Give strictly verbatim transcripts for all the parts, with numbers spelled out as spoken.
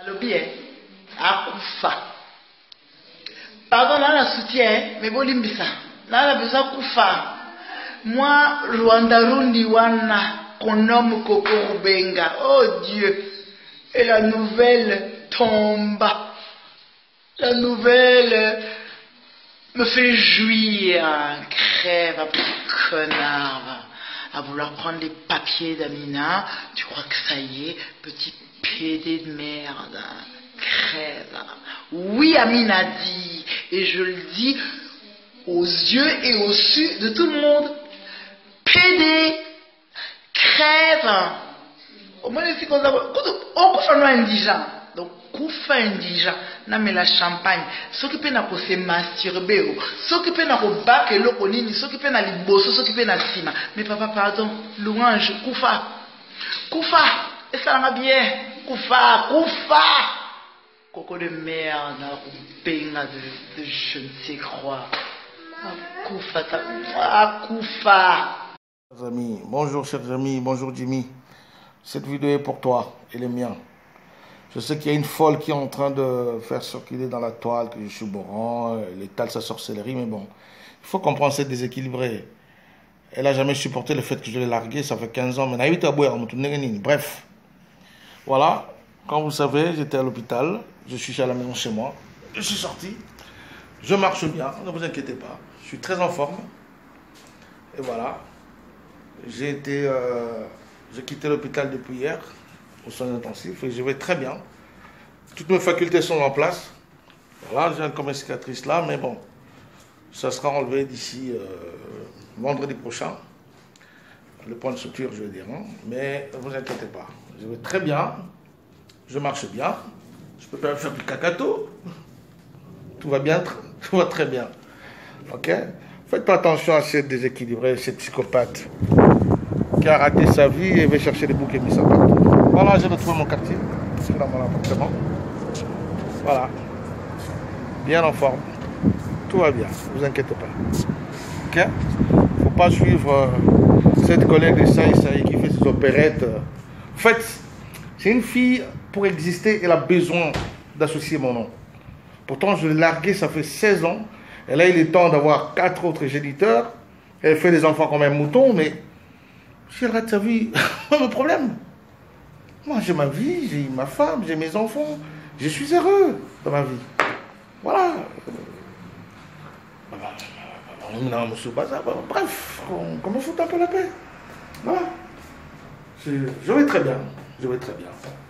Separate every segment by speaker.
Speaker 1: Le bien, à Koufa. Pardon, là, la soutien, mais bon, limbisa. Là, la besoin Koufa. Moi, Rwanda Rundi Wana, qu'on nomme Koko Rubenga. Oh Dieu. Et la nouvelle tombe. La nouvelle me fait jouir. Crève, un petit connard. À vouloir prendre les papiers d'Amina. Tu crois que ça y est, petit pédé de merde. Crève. Oui, Amina dit. Et je le dis aux yeux et au su de tout le monde. Pédé. Crève. Au moins, ici, on fait un indigent. Donc, Koufa indigent. Non, mais la champagne. Ceux qui peuvent se masturber. Ceux qui peuvent battre le konini. Ceux qui peuvent aller bosser. Ceux qui peuvent aller cima. Mais papa, pardon. Louange. Koufa. Koufa. Et ça va bien. Koufa. Koufa. Coco de merde. Benga de, de je ne sais quoi. Koufa. Ah, Koufa.
Speaker 2: Chers amis, bonjour chers amis, bonjour Jimmy. Cette vidéo est pour toi et les miens. Je sais qu'il y a une folle qui est en train de faire circuler dans la toile que je suis bourrant, l'étale sa sorcellerie, mais bon, il faut comprendre cette déséquilibrée. Elle n'a jamais supporté le fait que je l'ai larguée, ça fait quinze ans, mais bref. Voilà, comme vous savez, j'étais à l'hôpital, je suis à la maison chez moi, je suis sorti, je marche bien, ne vous inquiétez pas, je suis très en forme. Et voilà, j'ai été, euh, j'ai quitté l'hôpital depuis hier, aux soins intensifs, et je vais très bien. Toutes mes facultés sont en place. Voilà, j'ai encore mes cicatrices là, mais bon, ça sera enlevé d'ici euh, vendredi prochain. Le point de suture, je veux dire. Hein. Mais ne vous inquiétez pas, je vais très bien, je marche bien, je peux pas faire du cacato. Tout va bien, tout va très bien. Ok? Faites pas attention à cette déséquilibrée, cette psychopathe qui a raté sa vie et veut chercher des boucs émissaires partout. Voilà, j'ai retrouvé mon quartier. Je suis dans mon appartement. Voilà. Bien en forme. Tout va bien, ne vous inquiétez pas. Ok? Faut pas suivre euh, cette collègue de ça et ça qui fait ses opérettes. En fait, c'est une fille, pour exister, elle a besoin d'associer mon nom. Pourtant, je l'ai larguée, ça fait seize ans. Elle a eu le temps d'avoir quatre autres géniteurs. Elle fait des enfants comme un mouton, mais si elle rate sa vie, pas de problème. Moi, j'ai ma vie, j'ai ma femme, j'ai mes enfants. Je suis heureux dans ma vie. Voilà. Bref, on me fout un peu la paix. Voilà. Je vais très bien. Je vais très bien.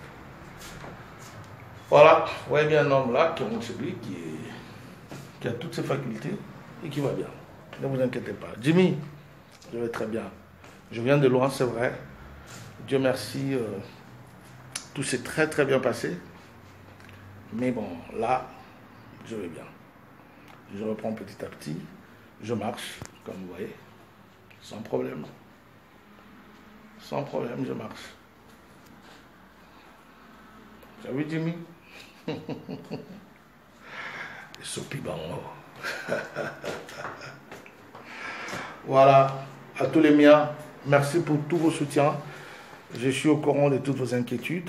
Speaker 2: Voilà. Vous voyez bien un homme là, qui est celui qui, est, qui a toutes ses facultés et qui va bien. Ne vous inquiétez pas. Jimmy, je vais très bien. Je viens de loin, c'est vrai. Dieu merci. Euh, tout s'est très très bien passé. Mais bon, là, je vais bien. Je reprends petit à petit. Je marche, comme vous voyez. Sans problème. Sans problème, je marche. Tu as vu, Jimmy? Sopi bango. Voilà. À tous les miens, merci pour tous vos soutiens. Je suis au courant de toutes vos inquiétudes.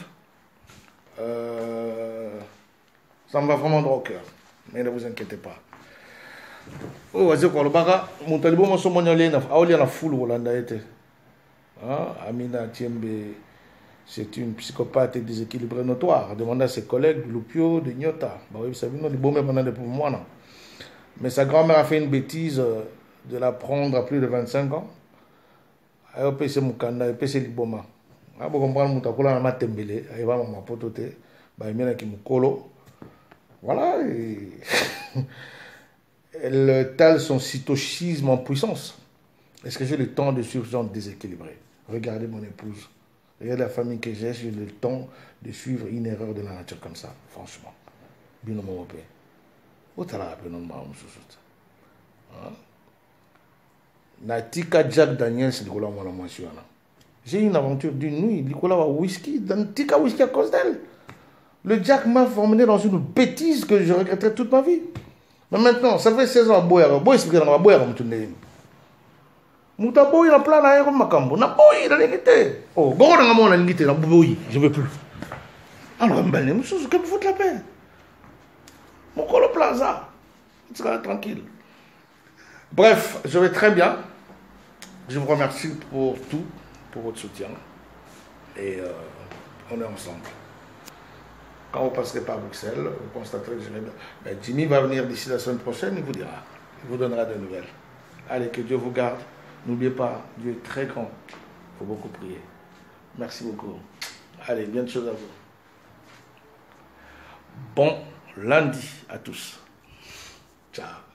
Speaker 2: Euh, ça me va vraiment droit au cœur. Mais ne vous inquiétez pas. Oh, vas-y, quoi, le baga, mon talibon, mon sommon, il y a la foule au Hollande. Amina Tiembe, c'est une psychopathe déséquilibrée notoire. Demandez à ses collègues de Lupio, de Nyota. Bah oui, vous savez, non, les bons mères pendant pour moi, non. Mais sa grand-mère a fait une bêtise de la prendre à plus de vingt-cinq ans. Elle a payé mon canard, elle a payé l'iboma. Elle a compris mon tacola, elle a tembélé, elle va m'en pototer, elle a mis colo. Voilà. Elle tale son cytochisme en puissance. Est-ce que j'ai le temps de suivre ce genre déséquilibré? Regardez mon épouse. Regardez la famille que j'ai, j'ai le temps de suivre une erreur de la nature comme ça, franchement. Bien au moment où tu as rappelé non ma Natika Jack Daniels, j'ai eu une aventure d'une nuit. Nicolas a whisky, dans Tika whisky à cause d'elle. Le Jack m'a emmené dans une bêtise que je regretterai toute ma vie. Mais maintenant, ça fait seize ans à Boya. Boya, c'est que Boya, comme tu l'as dit. Mouta Boya, il a plein d'ailleurs, Makambo. Na Boya, il a l'ingité. Oh, Goro n'a pas l'ingité, na Boya, je ne veux plus. Alors, je suis que vous foutre la paix. Mon colo plaza. Tu seras tranquille. Bref, je vais très bien. Je vous remercie pour tout, pour votre soutien. Et euh, on est ensemble. Quand vous passerez par Bruxelles, vous constaterez que je vais bien. Ben, Jimmy va venir d'ici la semaine prochaine, il vous dira. Il vous donnera des nouvelles. Allez, que Dieu vous garde. N'oubliez pas, Dieu est très grand. Il faut beaucoup prier. Merci beaucoup. Allez, bien de choses à vous. Bon lundi à tous. Ciao.